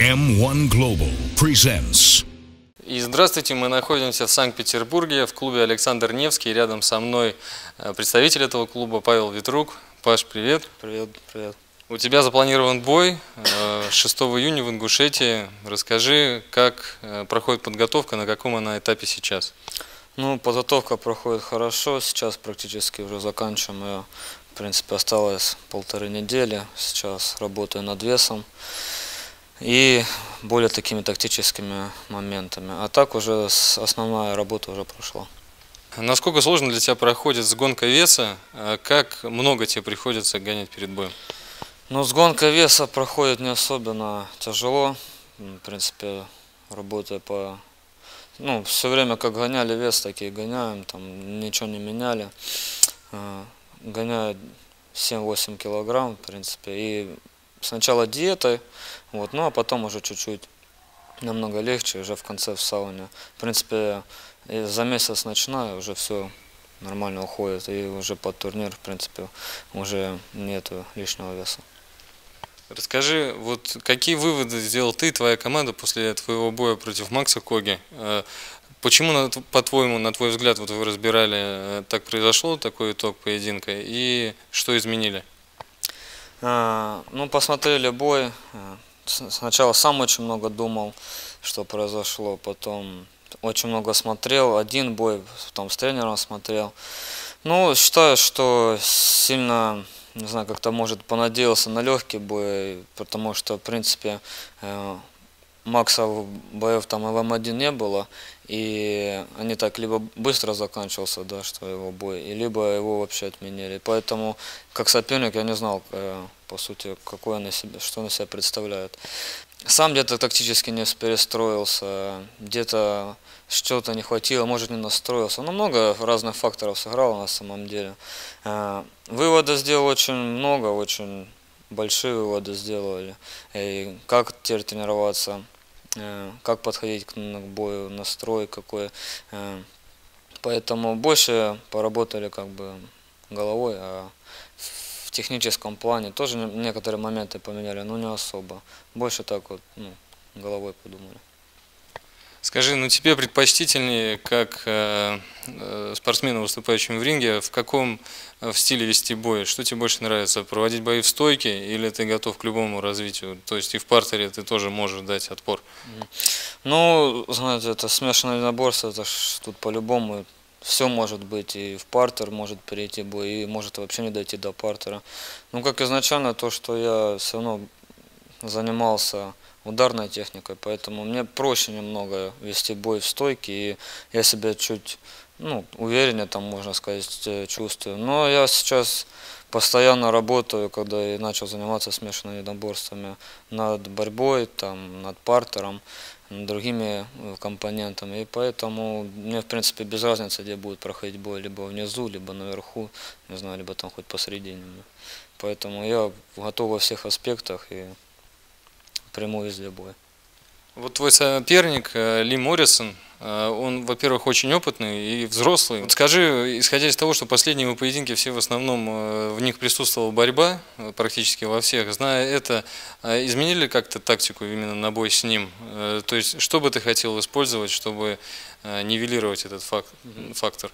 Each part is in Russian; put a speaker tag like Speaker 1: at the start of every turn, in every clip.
Speaker 1: M1 Global presents.
Speaker 2: И здравствуйте, мы находимся в Санкт-Петербурге в клубе Александр Невский. Рядом со мной представитель этого клуба Павел Витрук. Паш, привет.
Speaker 3: Привет, привет.
Speaker 2: У тебя запланирован бой 6 июня в Ингушетии. Расскажи, как проходит подготовка, на каком она этапе сейчас?
Speaker 3: Ну, подготовка проходит хорошо, сейчас практически уже заканчиваем ее. В принципе, осталось 1,5 недели. Сейчас работаю над весом и более такими тактическими моментами. А так уже основная работа уже прошла.
Speaker 2: Насколько сложно для тебя проходит сгонка веса? Как много тебе приходится гонять перед боем?
Speaker 3: Ну, сгонка веса проходит не особенно тяжело. В принципе, работая по... Ну, все время как гоняли вес, так и гоняем, там ничего не меняли. Гоняю 7-8 килограмм, в принципе, и сначала диетой, вот, ну а потом уже чуть-чуть намного легче, уже в конце в сауне. В принципе, за месяц начинаю, уже все нормально уходит, и уже под турнир, в принципе, уже нету лишнего веса.
Speaker 2: Расскажи, вот какие выводы сделал ты и твоя команда после твоего боя против Макса Коги? Почему, по-твоему, на твой взгляд, вот вы разбирали, так произошло, такой итог поединка, и что изменили?
Speaker 3: Ну, посмотрели бой. Сначала сам очень много думал, что произошло, потом очень много смотрел, один бой, потом с тренером смотрел. Ну, считаю, что сильно, не знаю, как-то, может, понадеялся на легкий бой, потому что, в принципе, Макса боев там ЛМ-1 не было, и они так либо быстро заканчивался, да, что его бой, и либо его вообще отменили. Поэтому, как соперник, я не знал, по сути, какой он из себя, что он из себя представляет. Сам где-то тактически не перестроился, где-то что-то не хватило, может, не настроился. Но много разных факторов сыграло на самом деле. Выводы сделал очень много, очень большие выводы сделали. И как теперь тренироваться, как подходить к бою, настрой какой. Поэтому больше поработали как бы головой, а в техническом плане тоже некоторые моменты поменяли, но не особо. Больше так вот, ну, головой подумали.
Speaker 2: Скажи, ну тебе предпочтительнее, как спортсмену, выступающему в ринге, в каком в стиле вести бой? Что тебе больше нравится, проводить бои в стойке или ты готов к любому развитию? То есть и в партере ты тоже можешь дать отпор?
Speaker 3: Ну, знаете, это смешанное единоборство, это тут по-любому все может быть, и в партер может перейти бой, и может вообще не дойти до партера. Ну, как изначально, то, что я все равно занимался ударной техникой, поэтому мне проще немного вести бой в стойке, и я себя чуть, ну, увереннее, там, можно сказать, чувствую. Но я сейчас постоянно работаю, когда я начал заниматься смешанными единоборствами, над борьбой, там, над партером, над другими компонентами, и поэтому мне, в принципе, без разницы, где будет проходить бой, либо внизу, либо наверху, не знаю, либо там хоть посередине. Поэтому я готов во всех аспектах и приму везде бой.
Speaker 2: Вот твой соперник Ли Моррисон, он, во-первых, очень опытный и взрослый. Вот скажи, исходя из того, что последние его поединки все в основном в них присутствовала борьба, практически во всех, зная это, изменили как-то тактику именно на бой с ним? То есть, что бы ты хотел использовать, чтобы нивелировать этот фактор?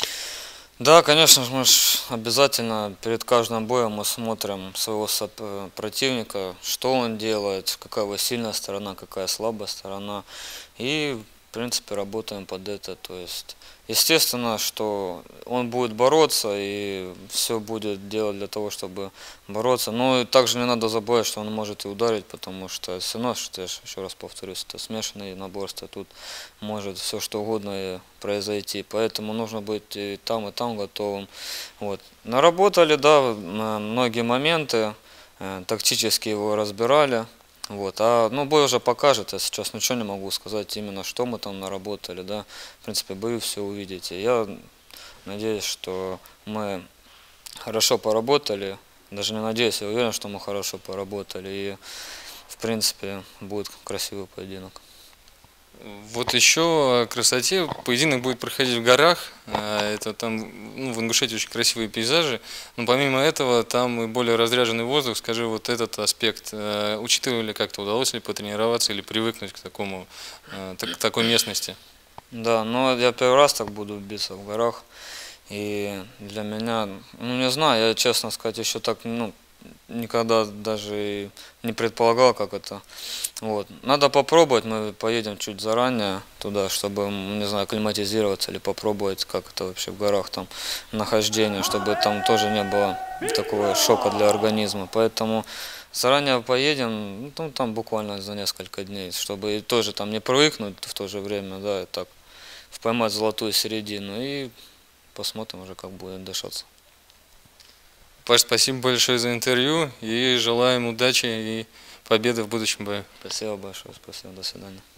Speaker 3: Да, конечно же, мы обязательно перед каждым боем мы смотрим своего противника, что он делает, какая его сильная сторона, какая слабая сторона. И, в принципе, работаем под это. То есть, естественно, что он будет бороться и все будет делать для того, чтобы бороться. Но и также не надо забывать, что он может и ударить, потому что все равно, что я еще раз повторюсь, это смешанное единоборство. Тут может все что угодно произойти. Поэтому нужно быть и там готовым. Вот. Наработали, да, многие моменты, тактически его разбирали. Вот. Ну, бой уже покажет, я сейчас ничего не могу сказать именно, что мы там наработали, да. В принципе, бою все увидите. Я надеюсь, что мы хорошо поработали, даже не надеюсь, я уверен, что мы хорошо поработали, и, в принципе, будет красивый поединок.
Speaker 2: Вот еще о красоте. Поединок будет проходить в горах. Это там, ну, в Ингушетии очень красивые пейзажи. Но помимо этого там и более разряженный воздух. Скажи, вот этот аспект учитывали как-то, удалось ли потренироваться или привыкнуть к такому, к такой местности?
Speaker 3: Да, но я первый раз так буду биться в горах. И для меня, ну не знаю, я честно сказать, еще так, ну, никогда даже и не предполагал, как это. Вот. Надо попробовать, мы поедем чуть заранее туда, чтобы, не знаю, акклиматизироваться или попробовать, как это вообще в горах там нахождение, чтобы там тоже не было такого шока для организма. Поэтому заранее поедем, ну, там буквально за несколько дней, чтобы тоже там не привыкнуть в то же время, да, и так поймать золотую середину и посмотрим уже, как будет дышаться.
Speaker 2: Паш, спасибо большое за интервью и желаем удачи и победы в будущем бою.
Speaker 3: Спасибо большое, спасибо, до свидания.